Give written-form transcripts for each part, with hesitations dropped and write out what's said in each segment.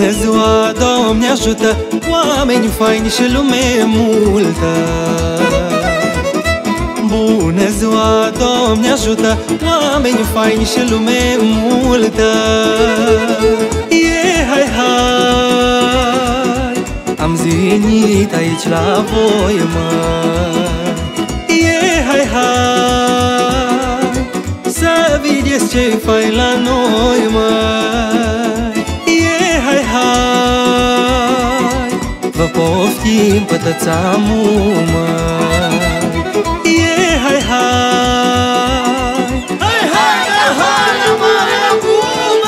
Bună ziua, Doamne ajută, oameni faini și lume multă. Bună ziua, Doamne ajută, oameni faini și lume multă. Hai, hai, am venit aici la voi, măi. Hai, hai, să vedeți ce-i fain la noi, măi. Hai, hai, vă poftim pătățamul, măi. Hai, hai, hai, hai, hai, la mare acum,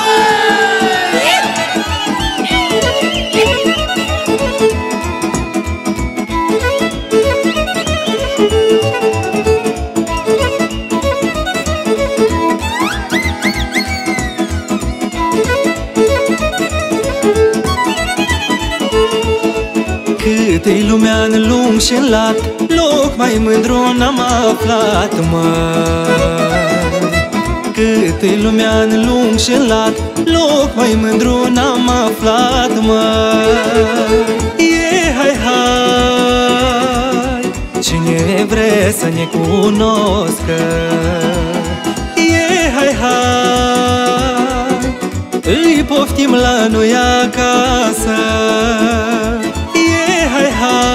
cât-i lumea în lung și în lat, loc mai mândru n-am aflat, măi. Cât-i lumea în lung și în lat, loc mai mândru n-am aflat, măi. Hai, hai, cine vrea să ne cunoscă. Hai, hai, îi poftim la noi acasă. Hai,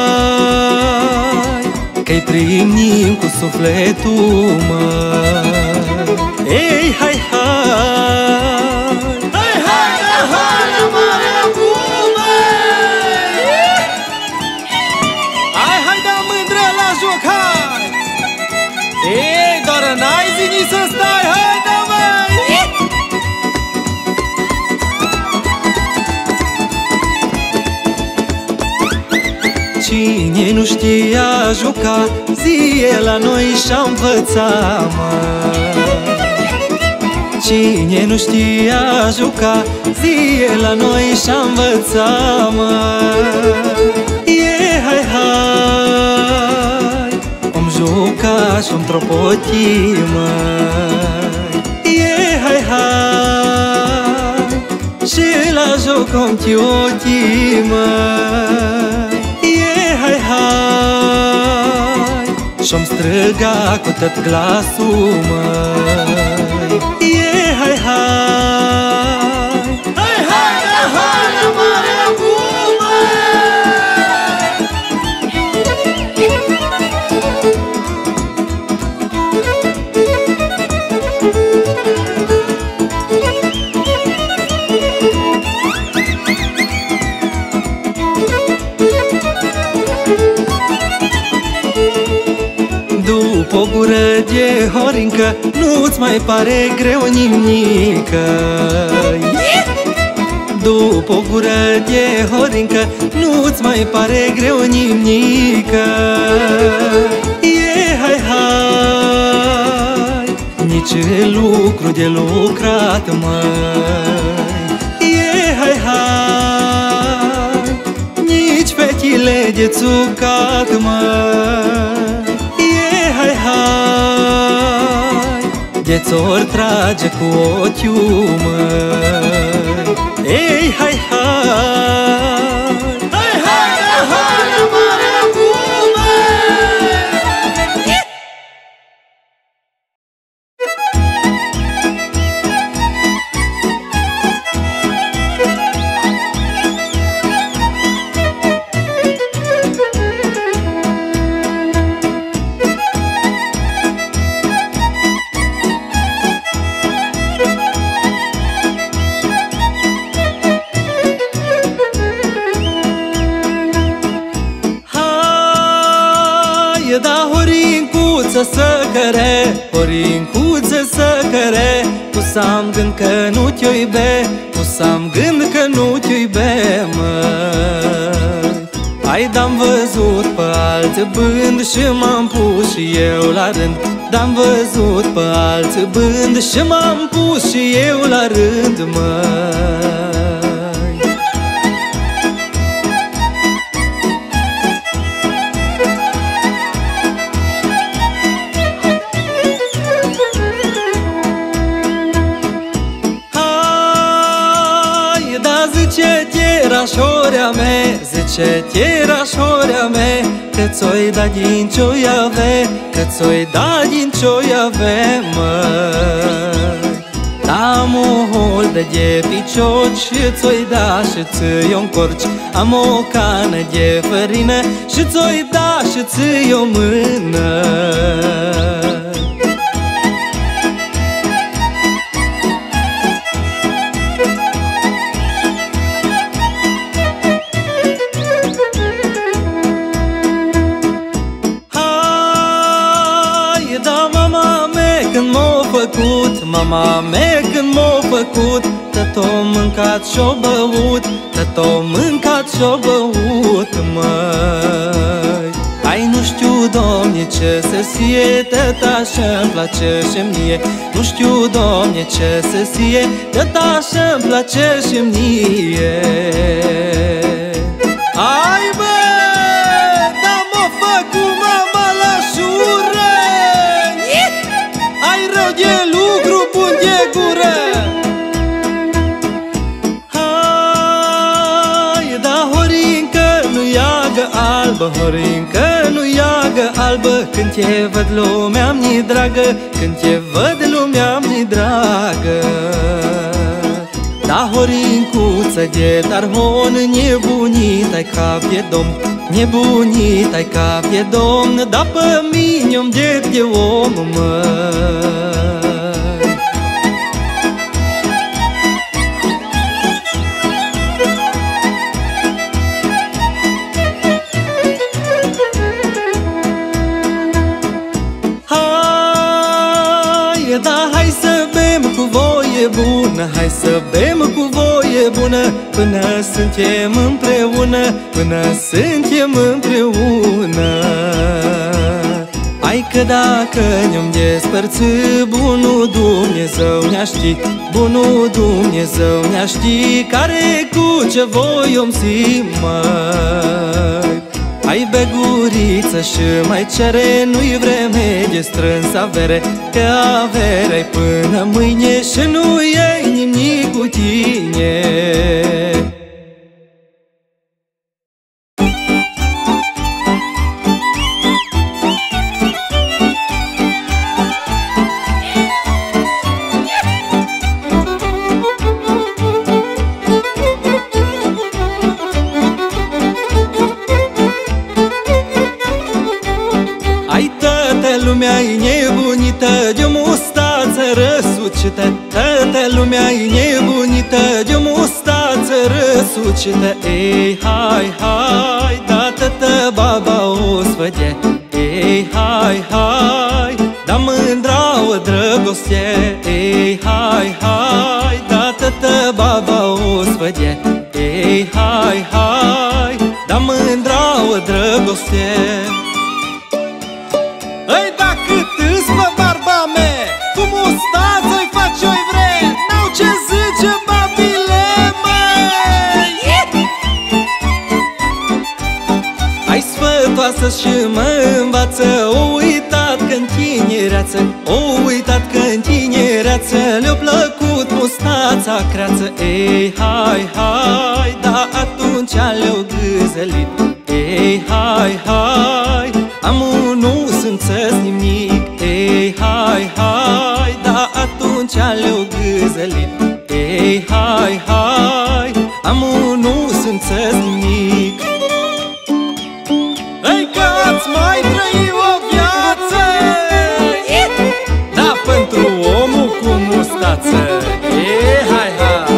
hai, că-i primim cu sufletul, măi. Hai, hai, hai, hai, hai, la mare acum, măi. Hai, da mândră la joc, hai. Doar n-ai zi să stai, hai, da, măi. Cine nu știa juca, zie la noi și-a învățat, măi. Cine nu știa juca, zie la noi și-a învățat, măi. Hai, hai, om juca și-om tropoti, măi. Hai, hai, și la joc om chioti, măi. Hai, hai, și-om striga cu tot glasul, măi. Hai, hai, hai, hai, hai, la mare acum, după o gură de horincă, nu-ți mai pare greu nimică. După o gură de horincă, nu-ți mai pare greu nimică. Hai, hai, nici lucru de lucrat, măi. Hai, hai, nici fetile de țucat, măi. Hai, hai, de ți-or trage cu ochiul, măi. Hai, hai, hai, hai, hai, la mare acum, măi. Da horincuță să căre, horincuță să căre, tu să-am gând că nu te iube, tu să-am gând că nu te iube, măi. Hai, d-am văzut pe alții bând și m-am pus și eu la rând. D-am văzut pe alții bând și m-am pus și eu la rând, măi. tirașorea mea, zice tirașorea mea, că ți-o-i da din ce-o-i ave, că ți-o-i da din ce-o-i ave, măi. Am o holdă de picioci și ți-o-i da și ți-i-o încorci. Am o cană de fărină și ți-o-i da și ți-i-o mână. Mama mea când m-a făcut, tot-o mâncat și-o băut, tot-o mâncat și-o băut, măi. Ai, nu știu, Doamne, ce să sie, tot așa-mi place și mie. Nu știu, Doamne, ce să sie, tot așa-mi place și mie. Ai, bă, da m-a făcut mama la șură. Ai rău de lucru, bun de gură. Hai, da horincă nu iagă albă, horincă nu iagă albă. Când te văd lumea-mi dragă, când te văd lumea-mi dragă. Da horincuță de tarhon, nebunit-ai cap de domn, nebunit-ai cap de domn. Da pe mine-om de om, măi. Da, hai să bem cu voie bună, hai să bem cu voie bună, până suntem împreună, până suntem împreună. Hai că dacă ne-om despărți, bunul Dumnezeu ne-a ști, bunul Dumnezeu ne-a ști, care cu ce voiom si, măi. Hai, beguriță, și mai cere, nu-i vreme de strâns avere, că averea-i până mâine și nu iei nimic cu tine. Lumea-i nebunită de-o mustață răsucită, toată lumea-i nebunită de-o mustață răsucită. Ei, hai, hai, da tătă baba o-ți vedea. Ei, hai, hai, da mândra o drăgoste. Ei, hai, hai, da tătă baba o-ți vedea. Ei, hai, hai, da mândra o drăgoste. Ei, dacă tâs pe barba mea, cu mustață-i faci-o-i vre, n-au ce zice babile, măi. Ai sfătoasă și mă învață, o uitat că-n tinereață, o uitat că-n tinereață le-a plăcut mustața creață. Ei, hai, hai, da atunci le-au gâzălit. Ei, hai, hai, amu nu simțesc nimic. Ei, hai, hai, da atunci le-au gâzălit. Ei, hai, hai, amu nu simțesc nimic. Ei, că ați mai trăi o viață, da, pentru omul cu mustață. Ei, hai, hai.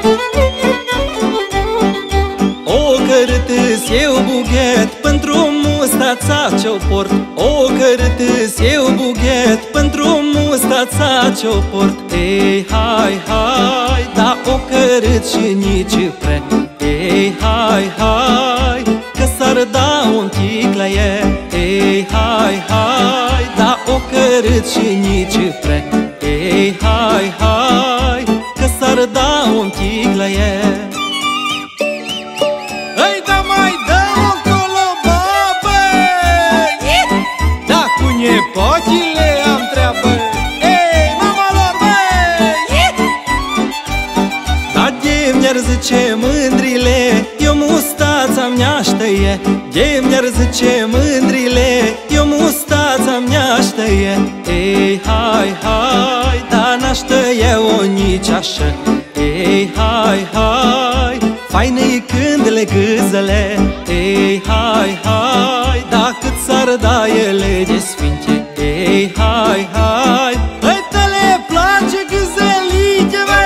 O cărât-s eu bughet pentru mustața ce-o port. O cărât-s eu bughet pentru mustața ce-o port. Ei, hai, hai, da o cărât și nici prea. Ei, hai, hai, că s-ar da un tic la ea. Ei, hai, hai, da o cărât și nici prea. Ei, hai, hai, că s-ar da un tic la ea. Ei, da mai dă-o încolo, babă, da cu nepotile am treabă. Ei, mama lor, băi, da de mi-ar zice mândrile, tăie, de-mi-ar zice mândrile, eu mustața mi-aș tăie. Ei, hai, hai, dar n-aș tăie-o nici așa. Ei, hai, hai, faină-i când le gâzele. Ei, hai, hai, dacă ți-ar da ele de sfinte. Ei, hai, hai, ăita-le place gâzelice, băi!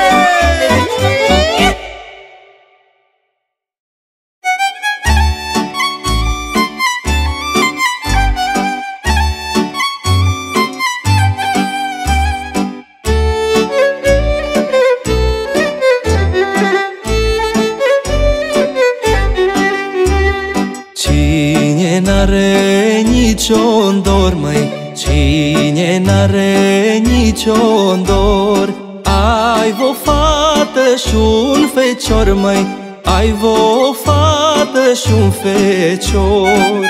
Cine n-are nici-un dor, măi, cine n-are nici-un dor, ai vo fată și un fecior, măi, ai vo fată și un fecior.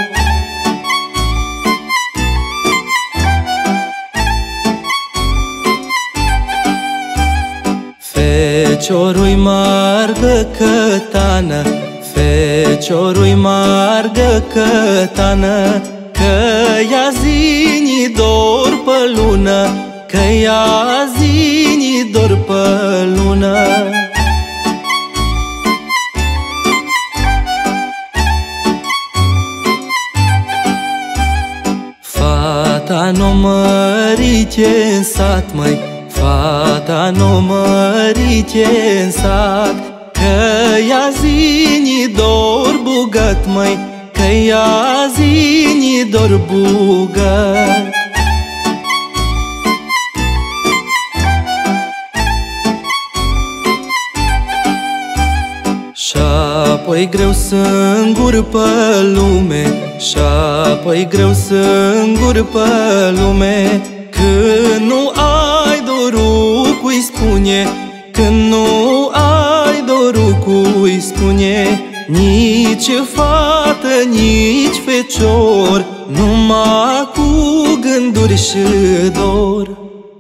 Feciorul-i margă cătană, feciorul-i margă cătană, că ia zi-ni dor pe lună, că ia zi-ni dor pe lună. Fata n-o mărite în sat, măi, fata n-o mărite în sat, că ia zi-ni dor bugat, măi, că ia zi-ni dor bugat. Și-apoi greu singur pe lume, și-apoi greu singur pe lume, când nu ai dorul cui spune, când nu ai dorul cui spune, nici fată, nici fecior, numai cu gânduri și dor.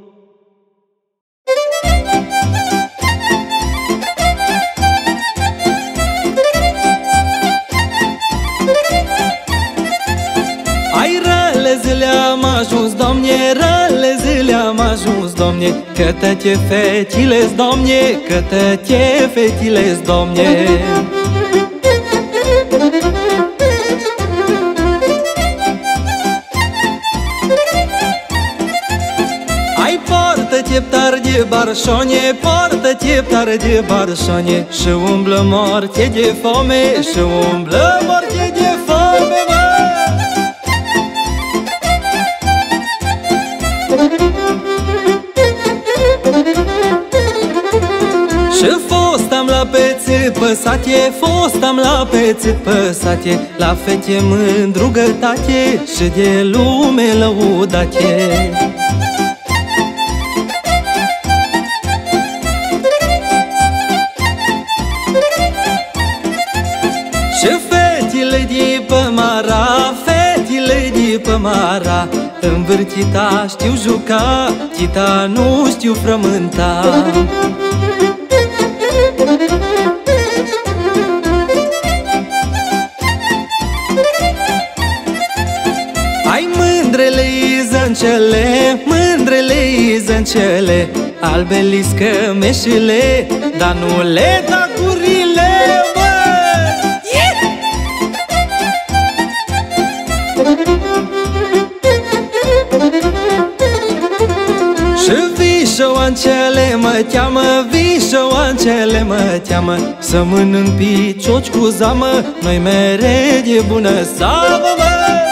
Ai rele zile am ajuns, Doamne, rele zile am ajuns, Doamne, că toate fetile-s, Doamne, că toate fetile-s, Doamne. Ai poartă-te tare de barșone, poartă-te tare de barșone, și umblă moarte de foame, și umblă moarte de foame, mă! Și fostam la pețit păsate, fostam la pețit păsate, la fete mândrugătate și de lume lăudate. Și fetile de pe mara, fetile de pe mara, învârtita știu juca, chita nu știu frământa. Ai mândrele izâncele, mândrele izâncele, albeliscă meșile, dar nu le da gurile, bă! Și vișoancele mă cheamă, vișoancele mă cheamă, să mănânc picioci cu zamă, noi mere de bună seamă, mă!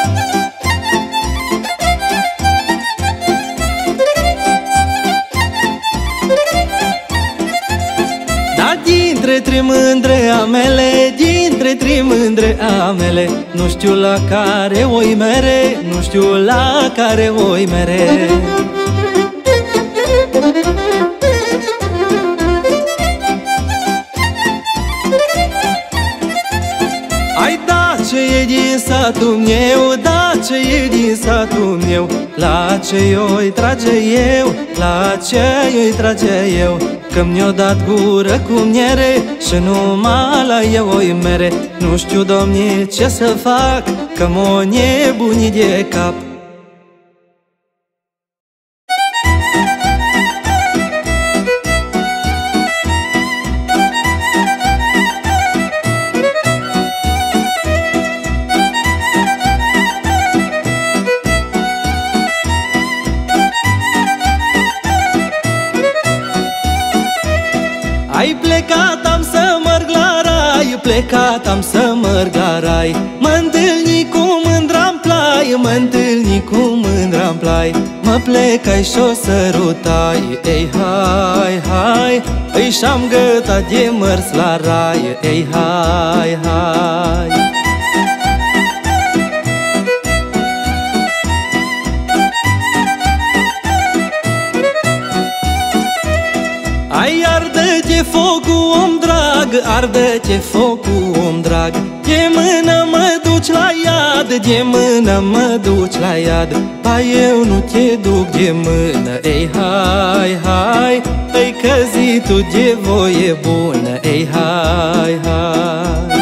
Dar dintre trei mândre amele, dintre trei mândre amele, nu știu la care oi mere, nu știu la care oi mere. Ai da ce e din satul meu, da ce e din satul meu, la ce eu-i trage eu, la ce eu-i trage eu, că mi-o dat gură cu miere și numai la eu o-i mere. Nu știu, Domne, ce să fac, că m-o nebuni de cap. Ai plecat, am să merg la rai, plecat, am să merg la rai. Mă întâlni cu mândra-n plai, mă întâlni cu mândra-n plai. Mă plecai și-o sărutai, ei hai, hai. Ei și-am gătat de mers la rai, ei hai, hai. Ai arde-te focul, om drag, arde-te focul, om drag. De mână mă duci la iad, de mână mă duci la iad. Pa eu nu te duc de mână, ei hai, hai. Ei că zi tu de voie bună, ei hai, hai.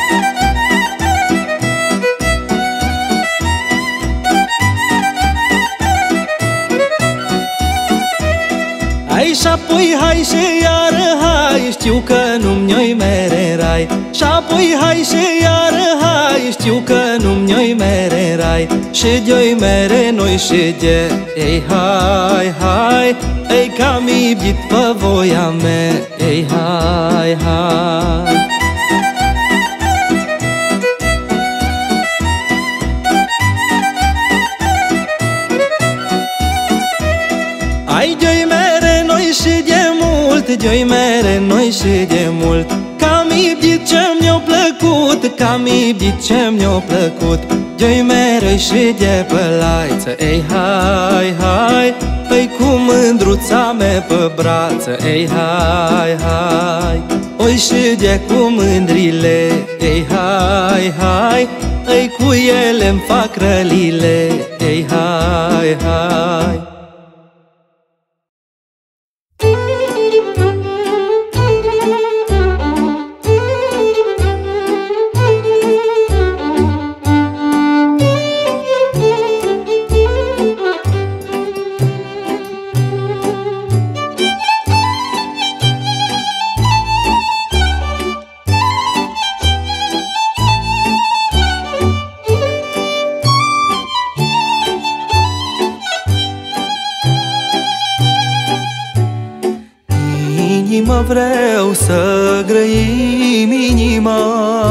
Hai și-apoi hai și iară hai, știu că nu-mi mere în rai. Și-apoi hai și iară hai, știu că nu-mi mere în rai. Și de-o-i mere noi și de, ei hai, hai. Ei că-am iubit pe voia mea, ei hai, hai. Ai de-o-i mere noi și de mult, de-o-i mere noi și de mult. Că-am iubit ce mi-a plăcut, că-am iubit ce mi-a plăcut. De-o-i mere și de pălaiță, ei hai, hai. Păi cu mândruța mea pe brață, ei hai, hai. Oi și de cu mândrile, ei hai, hai. Ei cu ele-mi fac rălile, ei hai, hai. Inima vreau să grăim, inima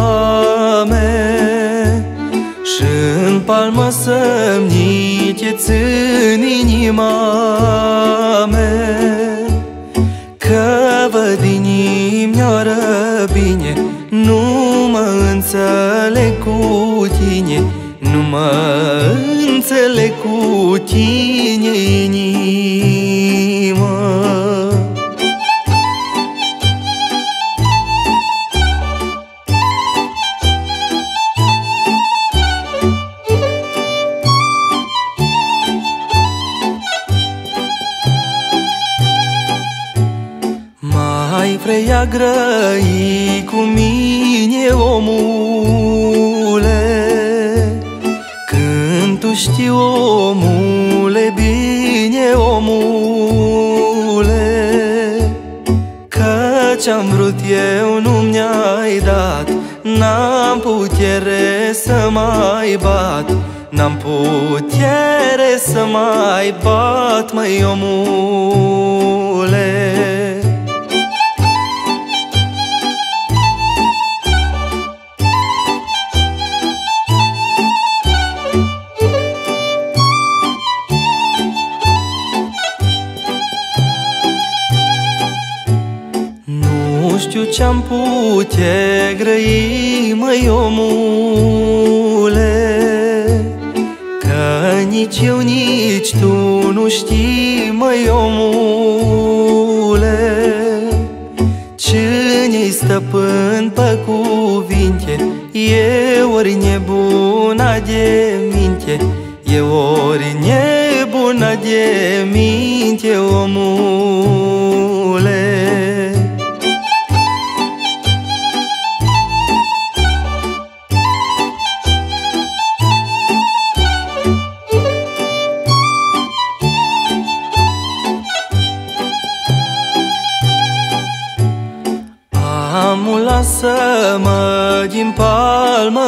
mea, și-n palmă să-mi țin inima mea. Că văd inimioară bine, nu mă înțeleg cu tine, nu mă înțeleg cu tine, inima. Mai vrei a grăi cu mine, omule? Când tu știi, omule, bine, omule, că ce-am vrut eu nu mi-ai dat. N-am putere să mai bat, n-am putere să mai bat, măi, omule. Nu știu ce-am putea grăi, măi, omule, că nici eu, nici tu nu știi, măi, omule. Cine-i stăpân pe cuvinte, e ori nebuna de minte, e ori nebuna de minte, omule. lasă-mă din palmă,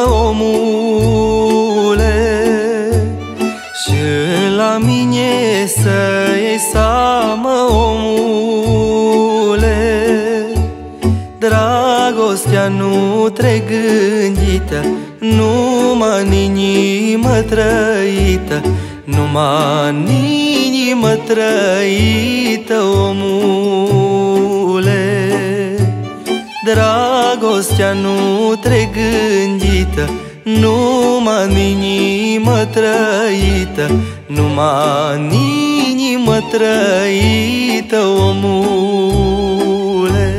omule, și la mine să iei seamă, omule. Dragostea nu trec gândită, numai în inimă trăită, numai în inimă trăită, omule. Dragostea nu trec gândită, numai în inimă trăită, numai în inimă trăită, omule.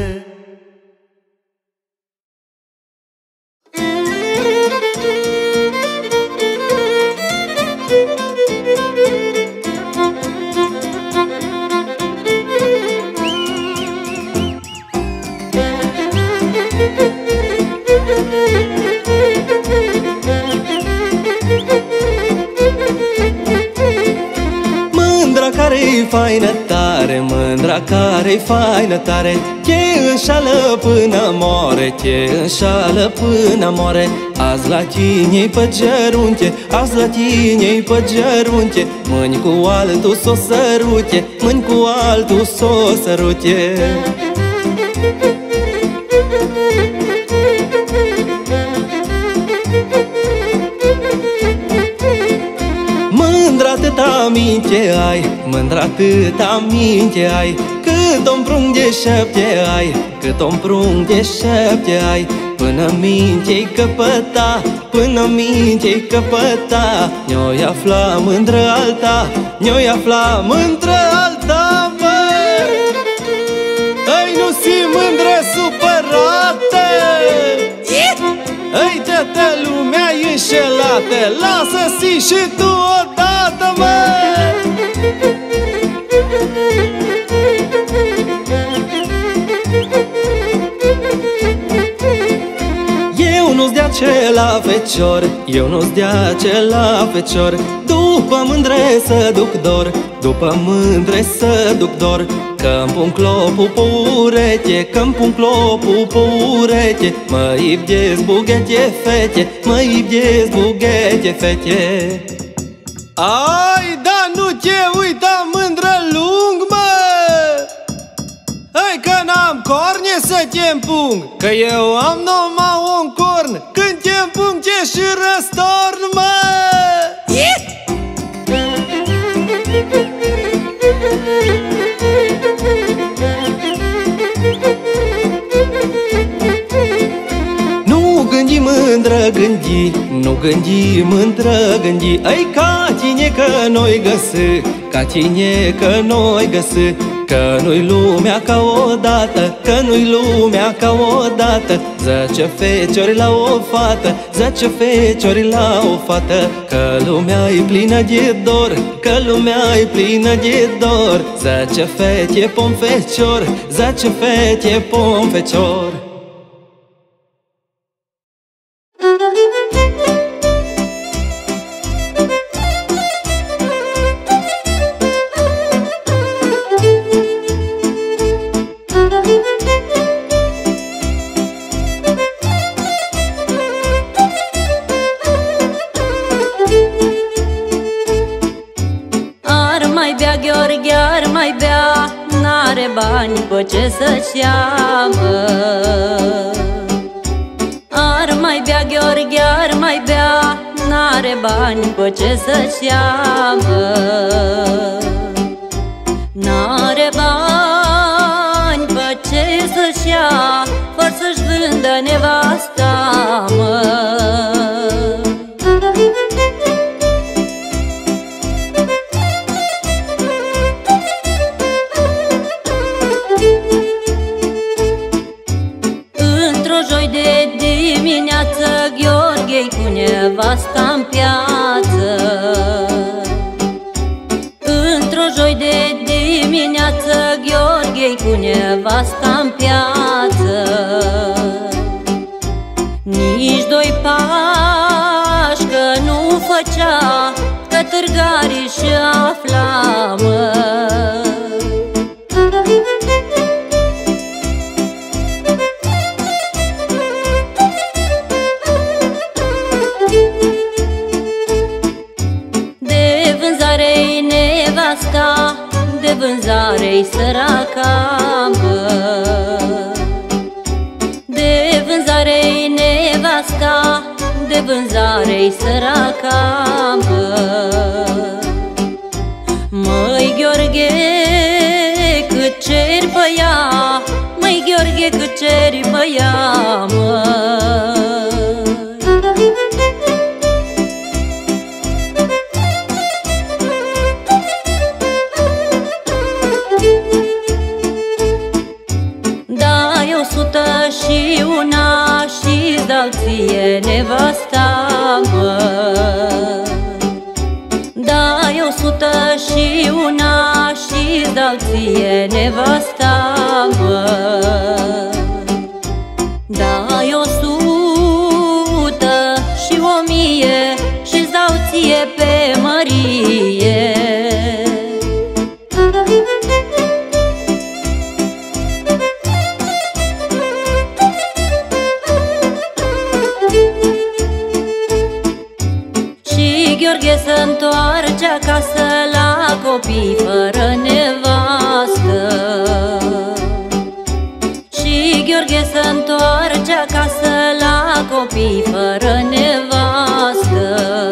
Care-i faină tare, mândra care-i faină tare, ce înșală până moare, ce înșală până moare. Azi la tine-i pe gerunche, azi la tine-i pe gerunche, mâini cu altul s-o sărute, mâini cu altul s-o sărute. Mândra atâta minte ai, mândra atâta minte ai, cât o prunc de șapte ai, cât o prunc de șapte ai. Până minte-i căpăta, până minte-i căpăta, ne-o afla mândră alta, ne-o afla mândră alta, mă. Ei, nu si mândră supărată, ei, toată lumea e înșelată, lasă-si și tu odată, mă. Eu nu-s de acela fecior, eu nu-s de acela fecior, după mândre să duc dor, după mândre să duc dor. Că-mi pun clopul pe ureche, că-mi pun clopul pe ureche, mă iubesc bughete fete, mă iubesc bughete fete. Ai, da, nu te uita, mândră lung, mă! Hai că n-am corne să te împung, că eu am numai un corn, când te împung te și răstorn, mă! Nu gândi mândră gândi, nu gândi mândră gândi, ai ca tine că noi găsi, ca tine că noi găsi, că nu-i lumea ca odată, că nu-i lumea ca odată. 10 feciori la o fată, 10 feciori la o fată, că lumea-i plină de dor, că lumea-i plină de dor. 10 fete pom fecior, 10 fete pom fecior. Bani pe ce să-și ia, mă. Ar mai bea Gheorghe, ar mai bea, n-are bani pe ce să-și ia, mă. N-are bani pe ce să-și ia, fără să-și vândă nevasta, mă. Gheorghe-i cu nevasta-n piață. Într-o joi de dimineață, Gheorghe-i cu nevasta-n piață. Nici doi pași că nu făcea, că târgarii și afla, mă. vânzare-i săraca, măi. De vânzare-i nevasta, de vânzare-i săraca, măi. Măi Gheorghe, cât ceri pe ea, măi Gheorghe, cât ceri pe ea, măi. Dai 100 și una și-ți dau ție nevasta, măi. Dai 100 și una și-ți dau ție nevasta, măi. Dai 100 și 1000 și-ți dau ție pe mărie. Gheorghe se-ntoarce acasă la copii fără nevastă. Și Gheorghe se-ntoarce acasă la copii fără nevastă.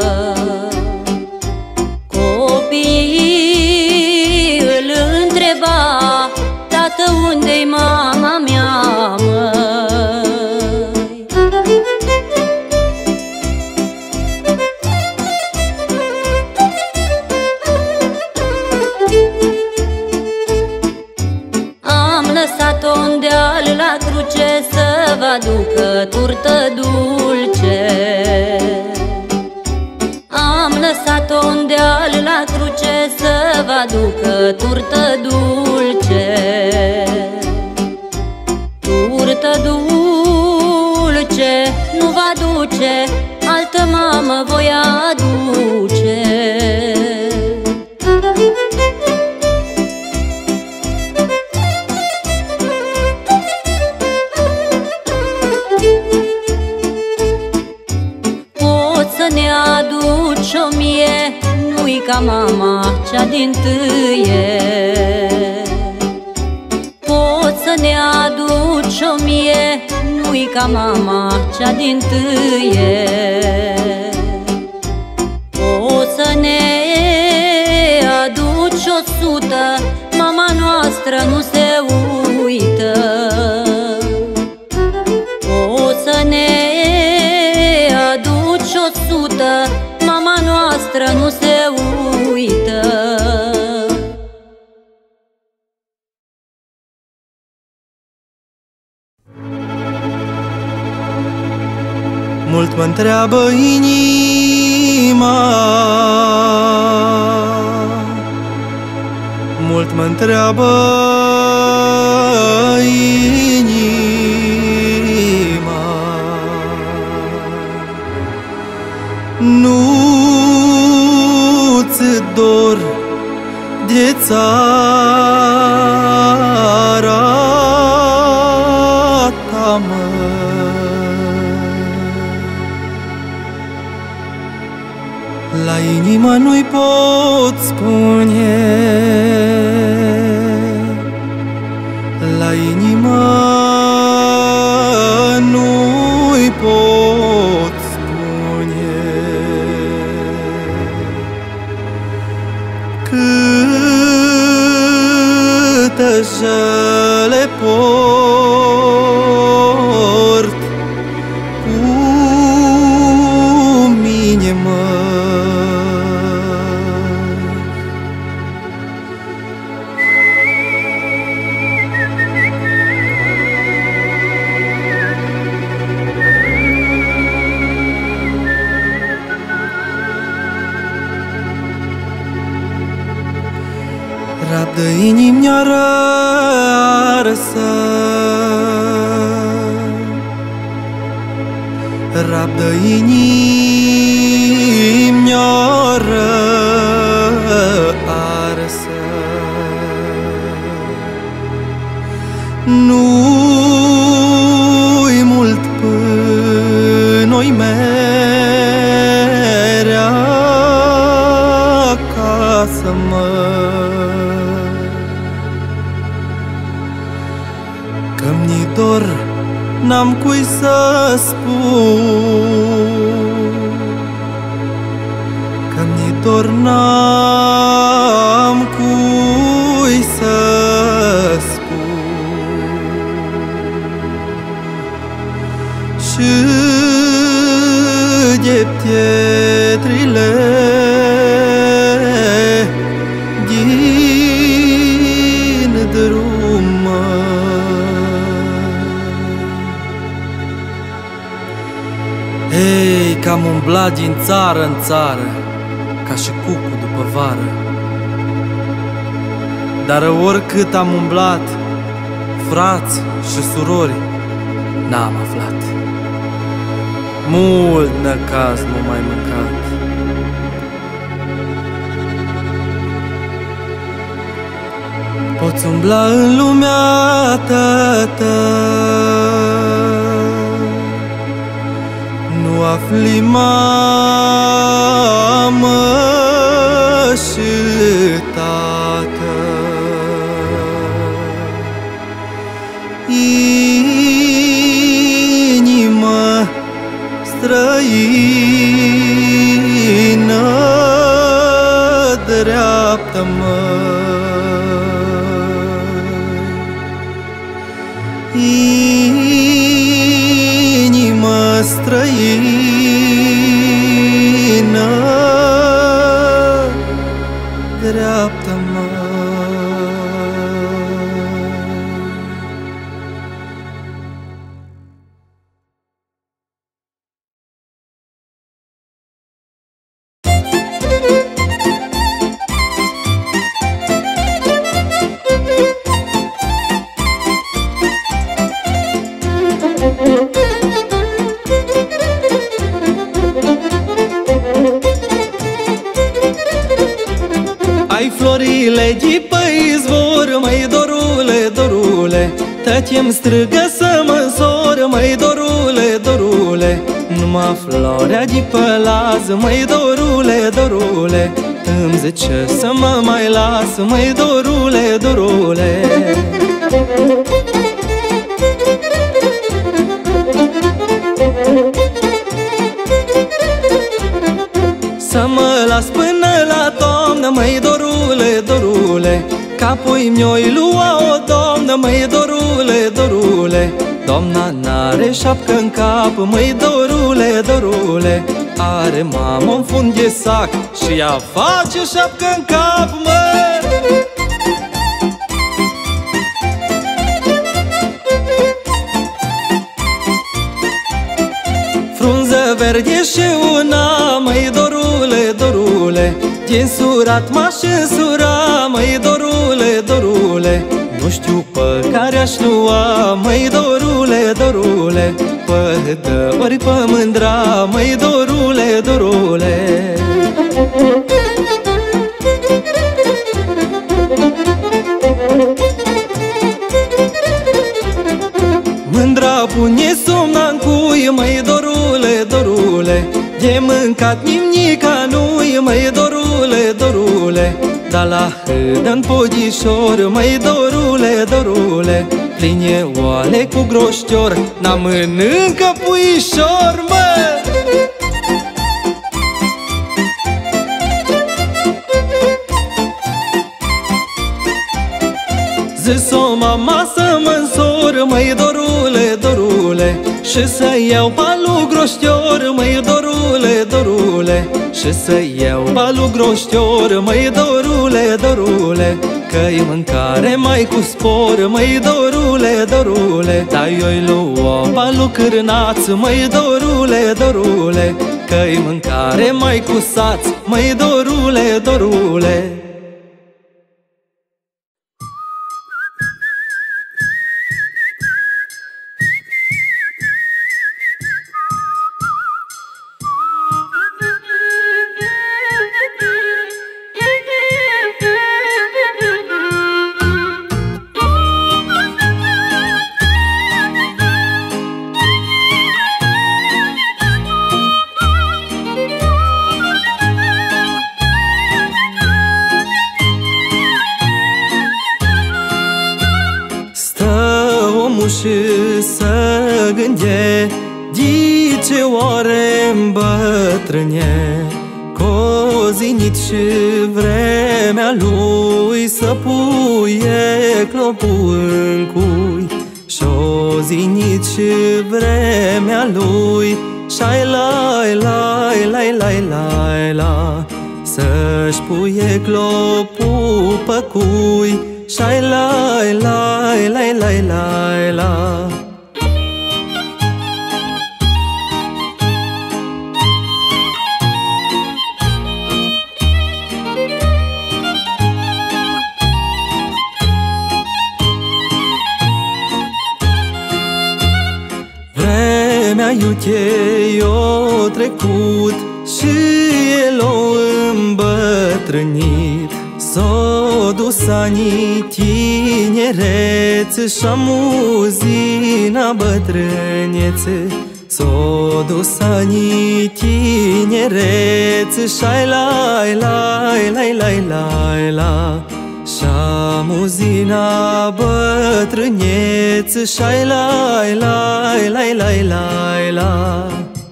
Copiii îl întreba: tată, unde-i mama mea, măi? Lăsat-o în deal la cruce să vă aducă turtă dulce. Am lăsat-o în deal la cruce să vă aducă turtă dulce. Turtă dulce nu va duce, altă mamă voi aduce. Ne aduci 1000, nu-i ca mama cea din-tâie. Poți să ne aduci 1000, nu-i ca mama cea din-tâie. Poți să ne aduci 100, mama noastră nu se uită. Poți să ne aduci 100, mama noastră nu se uită. Mult mă întreabă inima, mult mă întreabă inima, nu-ți dor de țara ta, măi? La inima nu-i pot spune, la inima nu-i pot spune câtă jale port cu mine, măi. Rabdă inimi-oară arsă, rabdă inimi-oară arsă. Nu-i mult până-i merea acasă, măi. mi-e dor, n-am cui să spun, că mi-e dor, n-am cui să spun. Și de pietrile din drum, ei, că am umblat din țară în țară, ca și cucu după vară. Dar oricât am umblat, frați și surori, n-am aflat. Mult năcaz m-a mai mâncat. Poți umbla în lumea ta, nu afli mamă și tată. Inimă străină, dreaptă-mă. Inimă străină, dreaptă-mă. Ai florile de pe izvor, măi dorule, dorule, tăti-mi strigă să mă însor, măi dorule, dorule. Numai floarea de pe lază, măi dorule, dorule, îmi zice să mă mai las, măi dorule, dorule. Să mă las până la toamnă, măi dorule, dorule, că apoi mi-o-i lua o doamnă, măi dorule, dorule. Doamna n-are șapcă în cap, măi dorule, dorule, are mamă un fund de sac și ea face șapcă în cap, mă. Frunză verde și una, măi dorule, dorule, din surat m-aș însura, măi dorule, dorule. Nu știu pe care aș lua, măi dorule, dorule, pe dă ori pe mândra, măi dorule, dorule. Mândra pune somna-n cui, măi dorule, dorule, de mâncat nimnica nu-i, măi dorule, dorule. Dar la hâdă-n podișor, măi dorule, dorule, pline oale cu groștior, n-a mănâncă puișor, mă. Zis-o mama să mă însor, măi dorule, dorule, și să iau palu groștior, măi dorule, dorule, și să iau palu groștior, măi dorule, dorule, că-i mâncare mai cu spor, măi dorule, dorule. Dar eu-i lua palu cârnaț, măi dorule, dorule, că-i mâncare mai cu saț, măi dorule, dorule. și să gânde, dice oare îmbătrâne, cozinit și vremea lui să puie clopul în cui. Și-o zinit și vremea lui, șai lai lai lai lai lai la, să-și puie clopul pe cui, șai lai lai lai lai lai la. Vremea iute i-o trecut și el o îmbătrânit, s-o dus anii tinerețe și amuzina bătrânețe. S-o dus anii tinerețe și-ai lai lai lai lai lai la, și-amuzina bătrânețe și-ai lai lai lai lai lai la.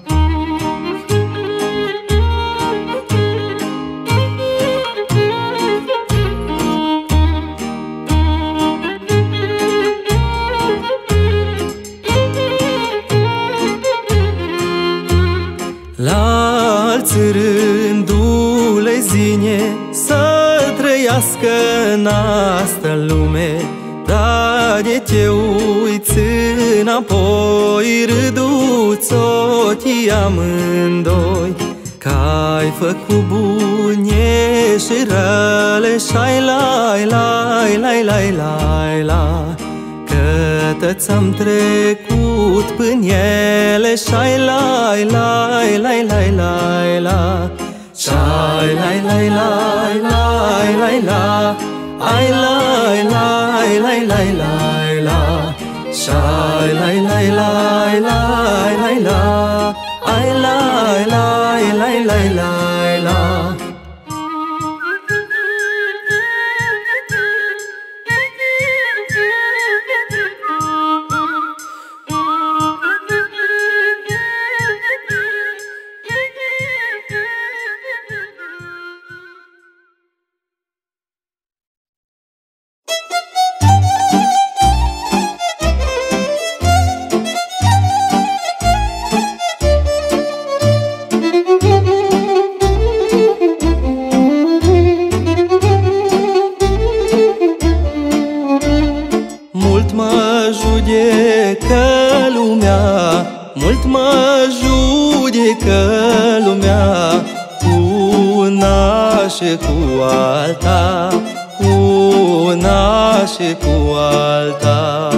La alți rândule zine să trăiască în asta lume, dar de te uiți înapoi, râduți ochii amândoi, că-ai făcut bune și răle și-ai lai lai lai lai lai la, că ți-am trecut până ele și-ai lai lai lai lai lai la, și-ai lai lai lai lai lai la, ai lai lai lai lai lai la, și-ai lai lai lai lai lai la, ai lai lai lai lai lai la. Mult mă judecă lumea, cu una și cu alta, cu una și cu alta.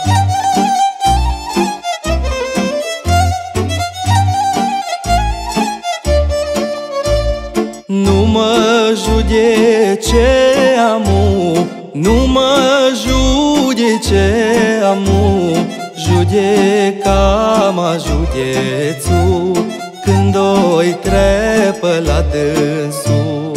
Nu mă judece amu, nu mă judece amu, judeca-mă județul când o-i trepă la dânsul.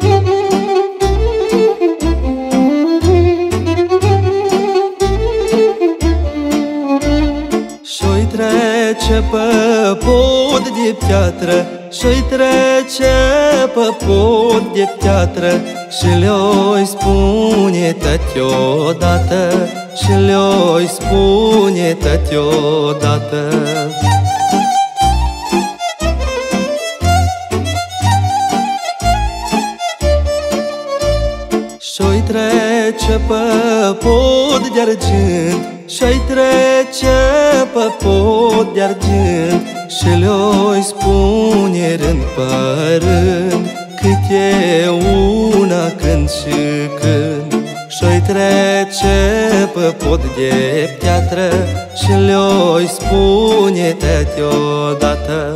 Și-o-i trece pe pod de piatră, și-o-i trece pe pod de piatră, și le-o spune tăti odată, și le-o spune tăti odată. Și-o-i trece pe pod de argint, și-o-i trece pe pod de argint, și le-o spune rând pe rând, cât e una când și când. Și-o-i trece pe pod de piatră, și le-o spune tăti odată.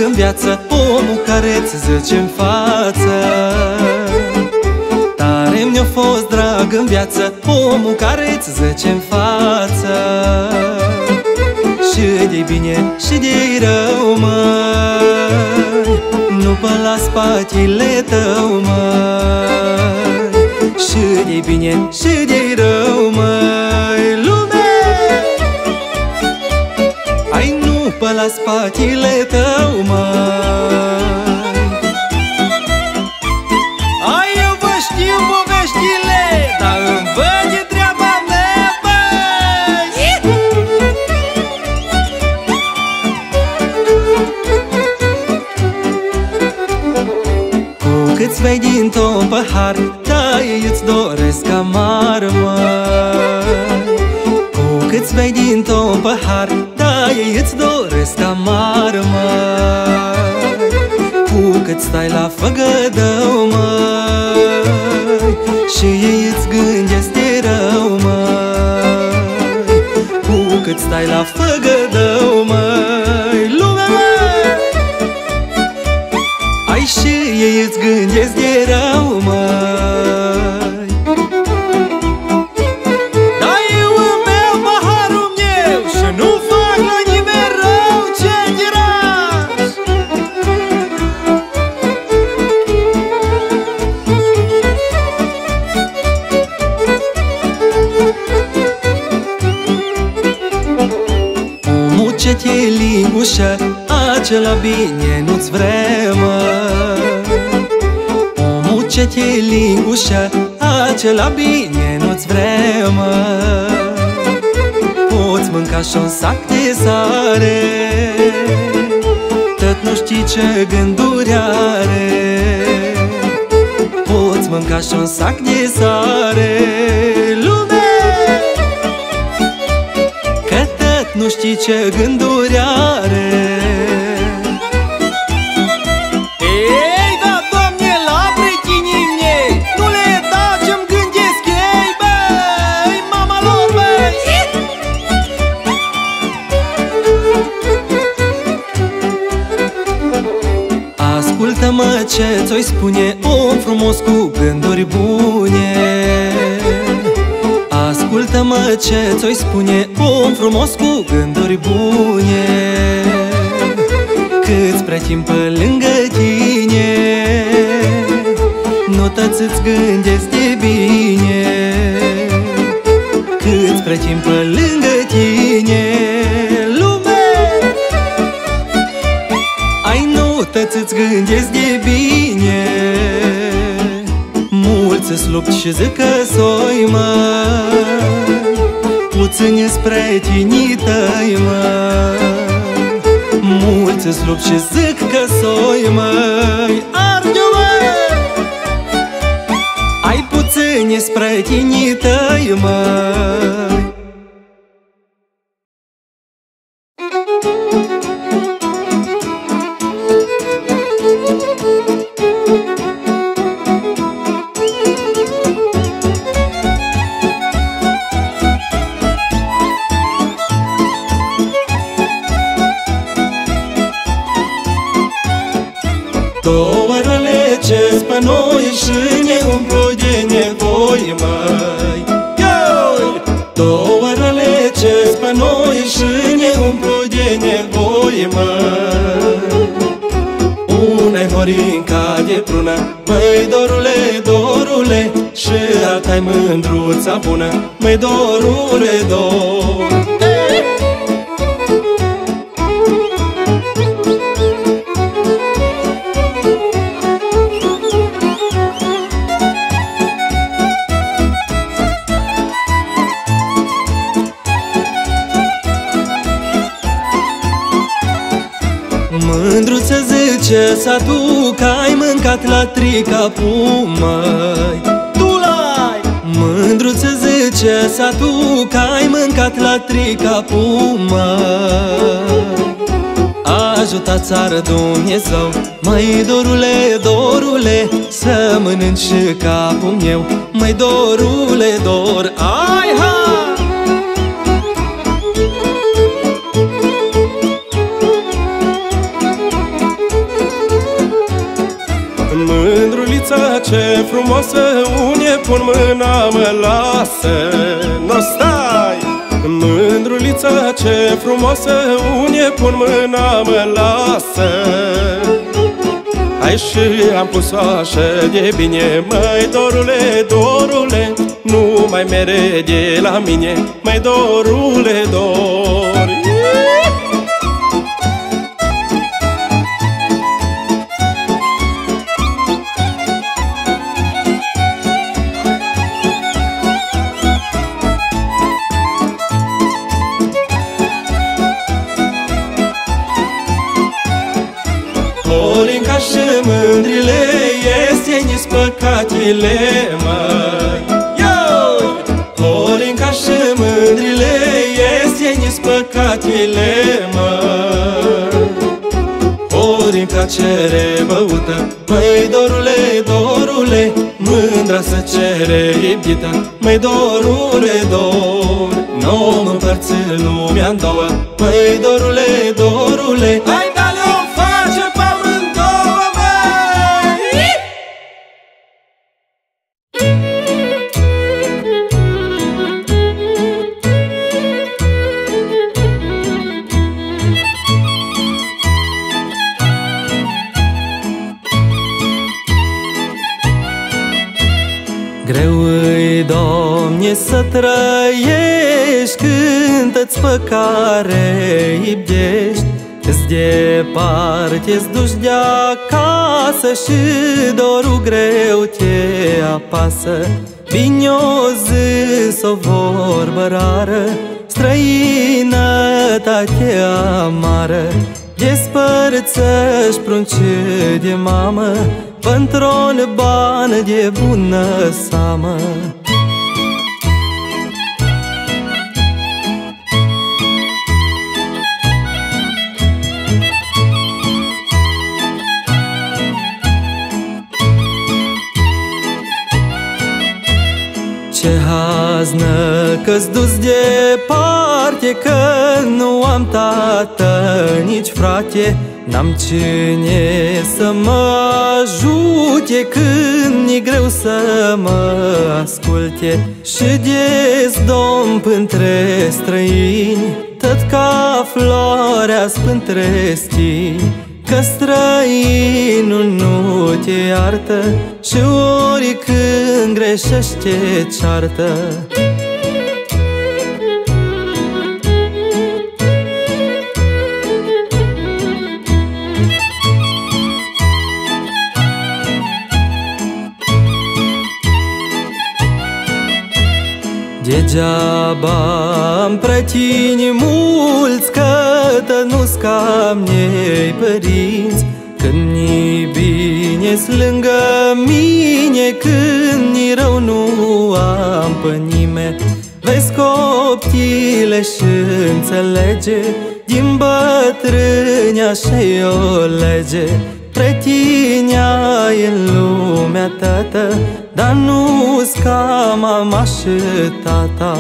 în viață, omul care-ți zice-n față. Tare mi-a fost drag în viață, omul care-ți zice-n față. Și de-i bine și de-i rău, măi, nu pe la spatele tău, măi. Și de-i bine și de-i rău, măi, lume, ai nu pe la spatele tău, măi. Ai, eu vă știu poveștile, dar îmi văd de treaba mea, băi. Cu câți bei dintr-un pahar, da-i îți doresc amar, măi. Cu câți bei dintr-un pahar, da-i îți doresc amar, măi. Cu cât stai la făgădău, măi, și ei îți gândesc de rău, măi. Cu cât stai la făgădău, măi, lumea, măi, ai și ei îți gândesc de rău, măi. Dar eu îmi beau paharul meu și nu fac la nimeni rău, ce diraj. Omul ce te lingușă, acela bine nu-ți vrea, măi. Omul ce te lingușă, acela bine nu-ți vrea, măi. Poți mânca și-un sac de sare, tot nu știi ce gânduri are. Poți mânca și-un sac de sare, lume, că tot nu știi ce gânduri are. Ei, da, Doamne, la prietenii mei, nu le da ce-mi gândesc ei, băi, mama lor, băi. Ascultă-mă ce ți-o spune om frumos cu gânduri bune. Ascultă-mă ce ți-o spune om frumos cu gânduri bune. Câți prea timp pe lângă tine, nu tăți-ți gândesc de bine. Câți prea timp pe lângă tine, lume, ai nu tăți-ți gândesc de bine. Mulți-s lupt și zic că soi, măi, puțini spre tinii tăi, măi. Mulți-s lupt și zic că soi, măi, arde, măi, ai puțini spre tinii tăi, măi. Două răle ce-s pe noi și ne umplu de nevoi, măi. Două răle ce-s pe noi și ne umplu de nevoi, măi. Una-i Horinca de prună, măi, dorule, dorule, și alta-i Mândruța bună, măi, dorule, dor. Mândruță zice satul că ai mâncat la tricapul, măi. Tu l-ai! Mândruță zice satul că ai mâncat la tricapul, măi. Ajuta țară Dumnezeu, măi, dorule, dorule, să mănânci și capul meu, măi, dorule, dor. Ai, ha! Mândrulița ce frumoasă, unde pun mâna mă lasă. No, stai! Mândrulița ce frumoasă, unde pun mâna mă lasă. Hai și am pus-o așa de bine, măi dorule, dorule, nu mai mere de la mine, măi dorule, dor. Olinca și mândrile iese-ni-s păcatele, măi. Olinca și mândrile iese-ni-s păcatele, măi. Olinca cere băută, măi dorule, dorule, mândra să cere iubita, măi dorule, dor. Nu-mi împărți lumea-n două, măi dorule, dorule, hai da-le-o face pe amândouă, măi! Greu-i, Doamne, să trăiești când-ți pe care iubești. Îți departe-ți duci de-acasă și dorul greu te apasă. Bine-o zis o vorbă rară, străinătate amară. Despărțești pruncii de mamă pentru-n bani de bună seamă. Ce haznă că-ți dus departe, că nu am tată, nici frate. N-am cine să mă ajute când e greu să mă asculte. Și de-s domp între străini, tot ca floarea între stini. Că străinul nu te iartă și ori când greșește ceartă. Degeaba-mi pretini mulți, că nu-s ca mei părinți. Când ni bine-s lângă mine, când ni rău nu am pe nimeni. Vezi coptile și înțelege, din bătrâni așa-i o lege. Pretinea în lumea tată, dar nu-s ca mama și tata.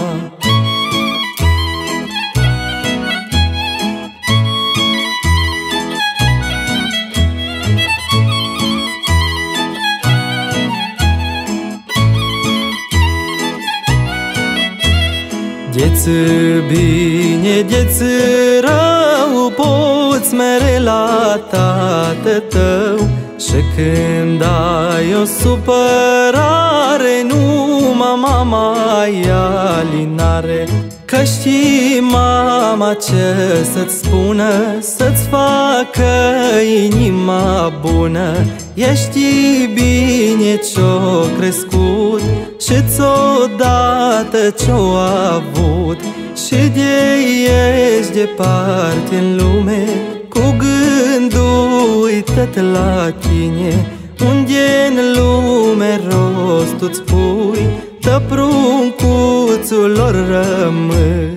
De-ți bine, de-ți rău, poți mere la tată tău. Și când ai o supărare, numai mama e alinare. Că știi mama ce să-ți spună, să-ți facă inima bună. Ești bine ce-o crescut și-ți odată ce-o avut. Și de ești departe în lume, cu gândul uitat la tine. Unde-n lume rost tu-ți pui, tă pruncuțul lor rămâi.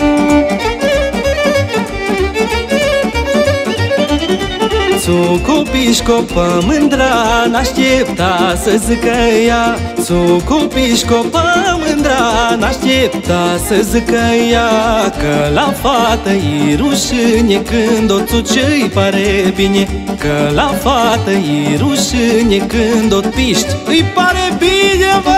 Cu Sucupișco-pă mândra n-aștepta să zică ea. Sucupișco-pă mândra n-aștepta să zică ea, că la fată-i rușine când o țuci-i pare bine, că la fată-i rușine când o piști îi pare bine, mă!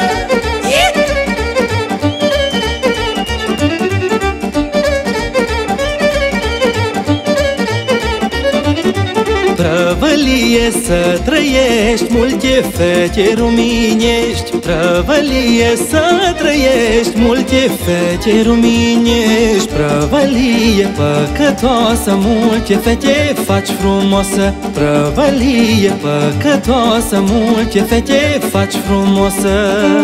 Prăvălie să trăiești, multe fete ruminești. Prăvălie să trăiești, multe fete ruminești. Prăvălie păcătoasă, multe fete faci frumosă. Prăvălie păcătoasă, multe fete faci frumosă.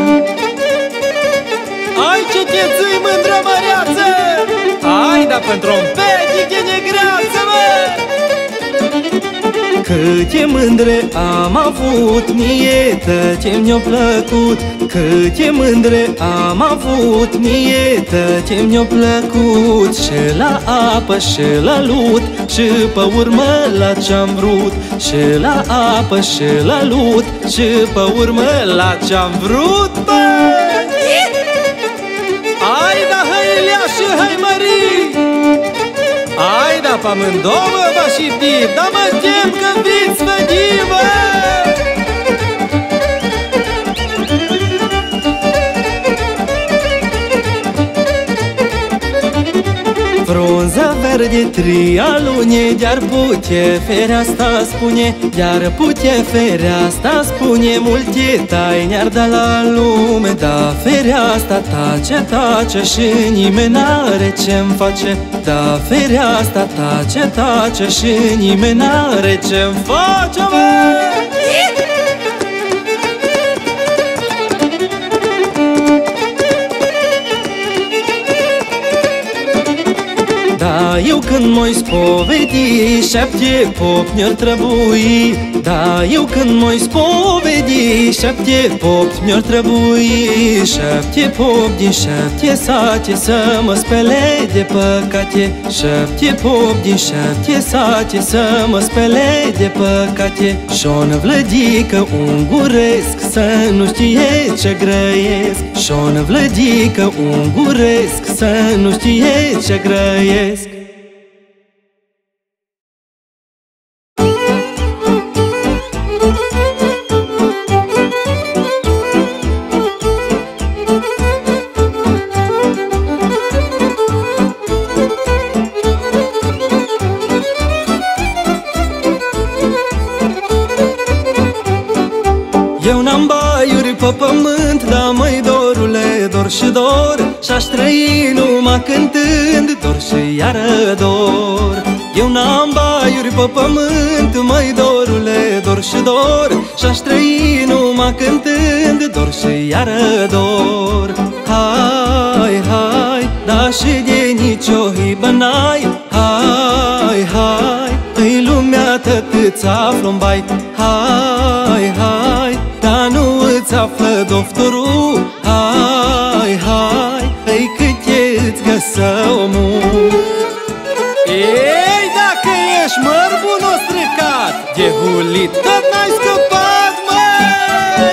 Ai ce te ții, mândră măreață! Ai, da pe trompete, che negreață, mă! Câte mândre am avut, mie tăce mi-o plăcut. Câte mândre am avut, mie tăce mi-o plăcut. Și la apă și la lut, și pe urmă la ce-am vrut. Și la apă și la lut, și pe urmă la ce-am vrut, bă! Hai da, hai Ilia și hai Marie! Hai da, pe amândouă va și tip, dar mă tem că viți vădivă! Frunza verde tria lune, de-ar putea fereasta spune, de-ar putea fereasta spune, multe taine ar da la lume. Da, fereasta tace, tace și nimeni n-are ce-mi face. Da, fereasta tace, tace și nimeni n-are ce-mi face, mă! Da, eu când m-oi spovedi, 7 popi mi-ar trebui. Da, eu când m-oi spovedi, 7 popi mi-ar trebui. 7 popi din 7 sate să mă spele de păcate. 7 popi din 7 sate să mă spele de păcate. Și-o năvlădică unguresc să nu știe ce grăiesc. Și-o năvlădică unguresc să nu știe ce grăiesc. Eu n-am baiuri pe pământ, dar măi dorule, dor și dor. Și-aș trăi numai cântând, dor și iară dor. Eu n-am baiuri pe pământ, măi dorule, dor și dor. Și-aș trăi numai cântând, dor și iară dor. Hai, hai, da și de nicio hibă n-ai. Hai, hai, îi lumea tătâți află-n bai. Hai, hai, dar nu îți află doctorul. Hai, hai, îi câte îți găsă omul. Ei, dacă ești mărbun o stricat, de hulit tot n-ai scăpat, măi!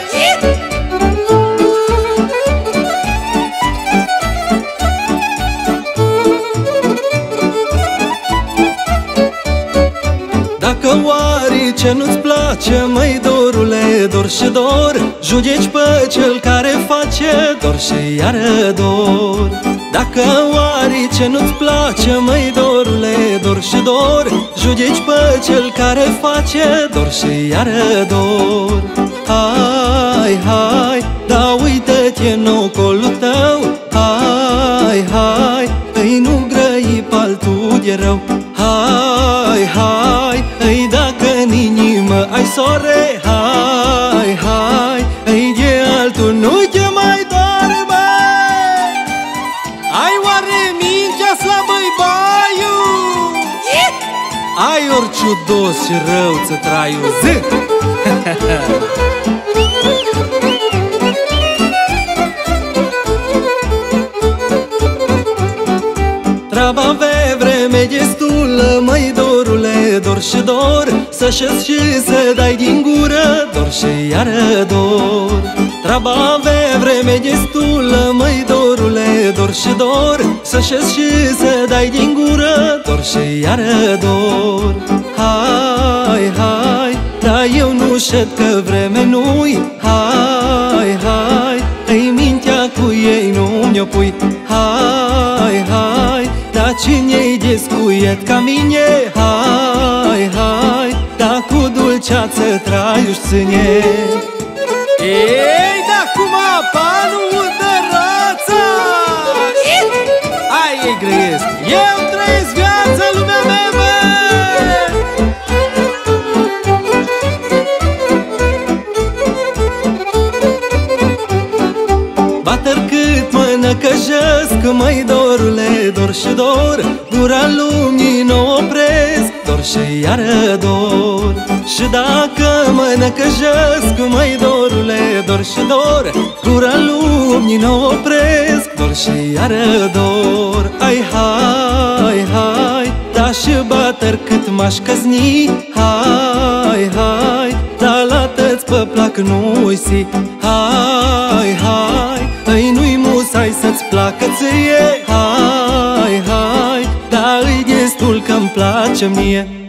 Dacă oare ce nu-ți place, măi dorule, dor și dor, judeci pe cel care face dor și iară dor. Dacă oare ce nu-ți place, măi dorule, dor și dor, judeci pe cel care face dor și iară dor. Hai, hai, da uită-te în ocolul tău. Hai, hai, îi nu grăi paltul de rău. Hai, hai, îi dacă în inimă ai sore. Hai, hai, îi de altul nu te mai doare, băi. Ai oare mintea slabă-i baiu? Ai oriciudos și rău ți traiu zi. Treaba avea vreme destulă, măi dorule, dor și dor, să șezi și să dai din gură, dor și iară dor. Treaba avea vreme destulă, măi dorule, dor și dor, să șezi și să dai din gură, dor și iară dor. Hai, hai, dar eu nu șed că vreme nu-i. Hai, hai, îi mintea cu ei nu mi-o pui. Hai, hai, dar cine-i descuiet ca mine? Hai, hai, dar cu dulceață traiu-și ține. Ei, da cum panul de rața! Ai, ei grăiesc, eu trăiesc viața, lumea mea, mă! Bater cât mă năcăjesc, măi dorule, dor și dor, gura lumii n-o opresc, dor și iară dor. Și dacă mă năcăjesc, măi dorule, dor și dor, gura lumii n-o opresc, dor și iară dor. Ai, hai, hai, da și bater cât m-aș căzni. Hai, hai, da la tăți pe plac nu-i si. Hai, hai, îi nu-i musai să-ți placă ție. Hai, hai, da îi destul că-mi place mie.